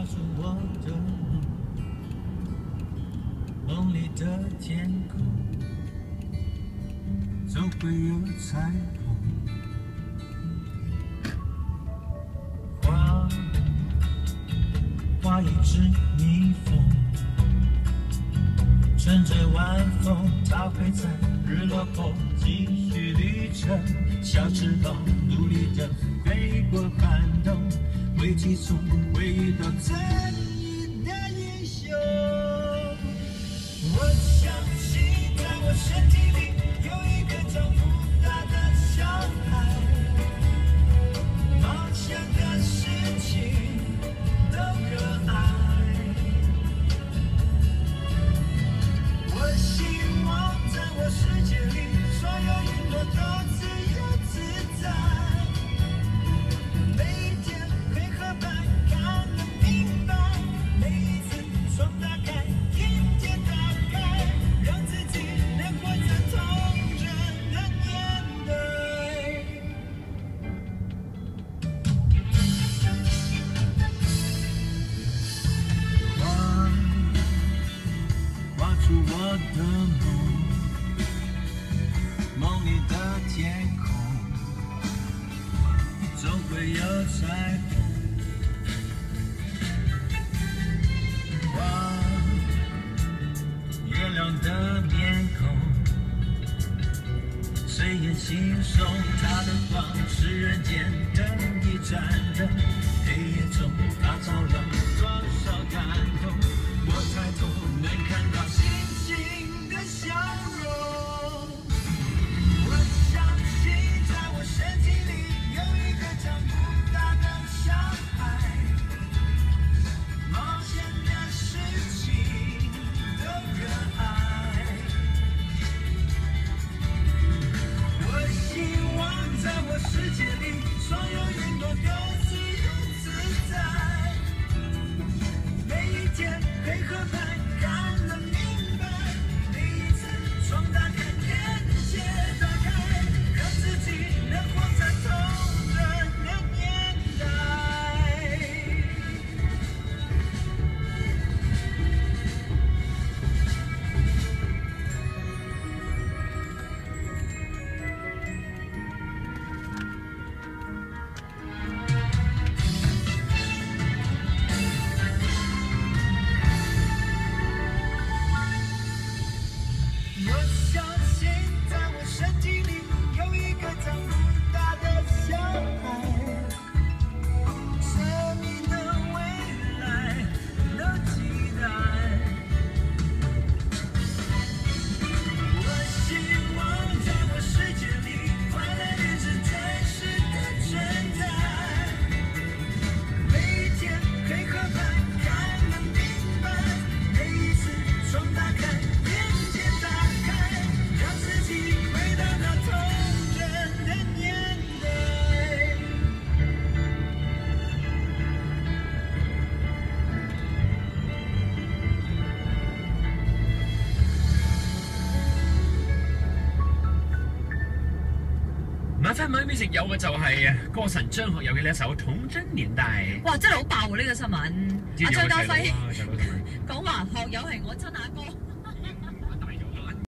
画出我的梦，梦里的天空总会有彩虹。画一只蜜蜂，乘着晚风，它会在日落后继续旅程。小翅膀努力地飞过寒冬，危机中会遇到正义的英雄。我相信在我身体里有一个长不大的小孩，冒险的事情都可爱。我希望在我世界里，所有云朵都自由自在。每一天黑和白看得明白，每一次窗打开，眼界打开，让自己能活在童真的年代。画出我的梦，梦里的天空总会有彩虹。画月亮的面孔，谁也轻松，它的光是人间灯一盏灯，黑夜中它照亮多少感动。我抬头能看到星星的笑容。我相信在我身体里有一个长不大的小孩，冒险的事情都热爱。我希望在我世界里，所有云朵都自由自在。每一天黑和白看得明白，每一次窗打开，眼界打开，让自己能活在童真的年代。我相信在我身体里有一个长不大的小孩，生命的未来都期待。我希望在我世界里，快乐也是真实的存在。每一天黑和白看得明白，每一次窗打开，眼界打开，让自己回到那童真的年代。晚餐晚美食有嘅就係歌神張學友嘅呢一首《童真年代》。 哇！真係好爆喎呢個新聞，阿張家輝知道佢細佬啊，細佬同埋。 講話學友係我親阿哥。